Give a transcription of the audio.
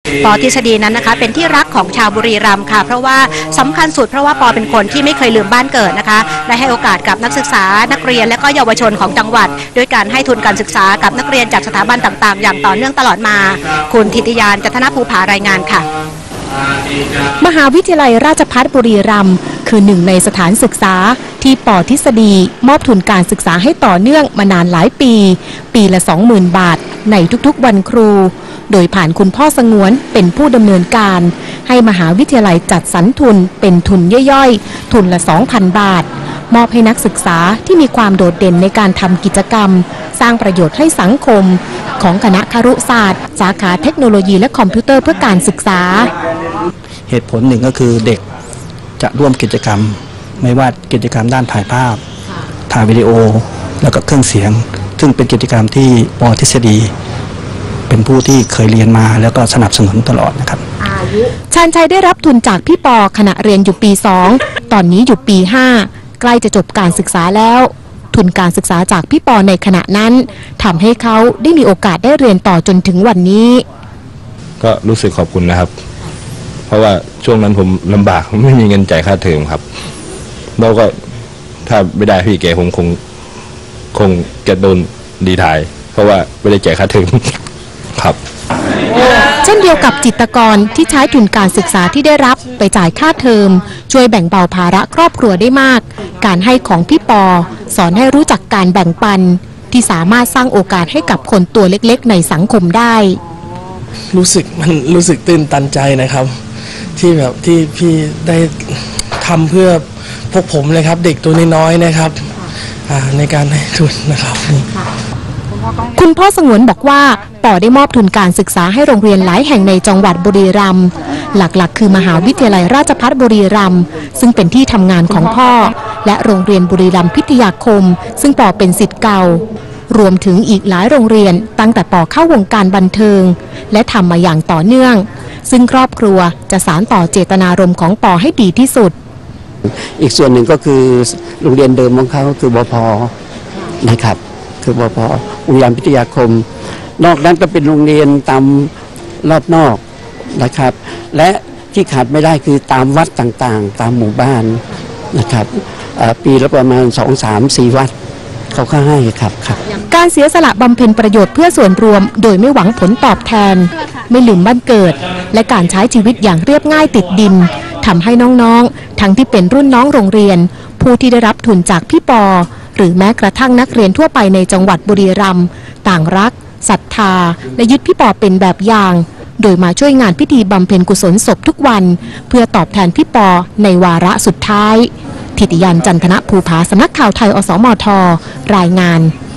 ปอทฤษฎีนั้นนะคะเป็นที่รักของชาวบุรีรัมย์ค่ะเพราะว่าสำคัญสุดเพราะว่าปอเป็นคนที่ไม่เคยลืมบ้านเกิดนะคะและให้โอกาสกับนักศึกษานักเรียนและก็เยาวชนของจังหวัดด้วยการให้ทุนการศึกษากับนักเรียนจากสถาบันต่างๆอย่างต่อเนื่องตลอดมาคุณธิติยาน จันทนภูผารายงานค่ะมหาวิทยาลัยราชภัฏบุรีรัมย์คือหนึ่งในสถานศึกษาที่ปอทฤษฎีมอบทุนการศึกษาให้ต่อเนื่องมานานหลายปีละ 20,000 บาทในทุกๆวันครูโดยผ่านคุณพ่อสงวนเป็นผู้ดำเนินการให้มหาวิทยาลัยจัดสรรทุนเป็นทุนย่อยๆทุนละ 2,000 บาทมอบให้นักศึกษาที่มีความโดดเด่นในการทำกิจกรรมสร้างประโยชน์ให้สังคมของคณะครุศาสตร์สาขาเทคโนโลยีและคอมพิวเตอร์เพื่อการศึกษาเหตุผลหนึ่งก็คือเด็กจะร่วมกิจกรรมไม่ว่ากิจกรรมด้านถ่ายภาพถ่ายวิดีโอแล้วก็เครื่องเสียงซึ่งเป็นกิจกรรมที่ปอทฤษฎีเป็นผู้ที่เคยเรียนมาแล้วก็สนับสนุนตลอดนะครับชาญชัยได้รับทุนจากพี่ปอขณะเรียนอยู่ปี 2ตอนนี้อยู่ปี 5ใกล้จะจบการศึกษาแล้วทุนการศึกษาจากพี่ปอในขณะนั้นทำให้เขาได้มีโอกาสได้เรียนต่อจนถึงวันนี้ก็รู้สึกขอบคุณนะครับเพราะว่าช่วงนั้นผมลำบากไม่มีเงินจ่ายค่าเทอมครับแล้วก็ถ้าไม่ได้พี่แกผมคงจะโดนดีทายเพราะว่าไม่ได้จ่ายค่าเทอมครับเช่นเดียวกับจิตรกรที่ใช้ทุนการศึกษาที่ได้รับไปจ่ายค่าเทอมช่วยแบ่งเบาภาระครอบครัวได้มากการให้ของพี่ปอสอนให้รู้จักการแบ่งปันที่สามารถสร้างโอกาสให้กับคนตัวเล็กๆในสังคมได้รู้สึกตื่นตันใจนะครับที่แบบที่พี่ได้ทำเพื่อพวกผมเลยครับเด็กตัวน้อยๆนะครับในการให้ทุนนะครับคุณพ่อสงวนบอกว่าปอได้มอบทุนการศึกษาให้โรงเรียนหลายแห่งในจังหวัดบุรีรัมย์หลักๆคือมหาวิทยาลัยราชภัฏบุรีรัมย์ซึ่งเป็นที่ทำงานของพ่อและโรงเรียนบุรีรัมย์พิทยาคมซึ่งปอเป็นศิษย์เก่ารวมถึงอีกหลายโรงเรียนตั้งแต่ปอเข้าวงการบันเทิงและทำมาอย่างต่อเนื่องซึ่งครอบครัวจะสานต่อเจตนารมณ์ของปอให้ดีที่สุดอีกส่วนหนึ่งก็คือโรงเรียนเดิมของเขาคือบพ.นะครับคือบพ.บุรีรัมย์พิทยาคมนอกนั้นก็เป็นโรงเรียนตามรอบนอกนะครับและที่ขาดไม่ได้คือตามวัดต่างๆตามหมู่บ้านนะครับปีละประมาณ 2-3-4 วัดเขาก็ให้ครับการเสียสละบำเพ็ญประโยชน์เพื่อส่วนรวมโดยไม่หวังผลตอบแทนไม่ลืมบ้านเกิดและการใช้ชีวิตอย่างเรียบง่ายติดดินทำให้น้องๆทั้งที่เป็นรุ่นน้องโรงเรียนผู้ที่ได้รับทุนจากพี่ปอหรือแม้กระทั่งนักเรียนทั่วไปในจังหวัดบุรีรัมย์ต่างรักศรัทธาและยึดพี่ปอเป็นแบบอย่างโดยมาช่วยงานพิธีบำเพ็ญกุศลศพทุกวันเพื่อตอบแทนพี่ปอในวาระสุดท้ายธิติยาน จันทนภูผาสำนักข่าวไทยอสมทรายงาน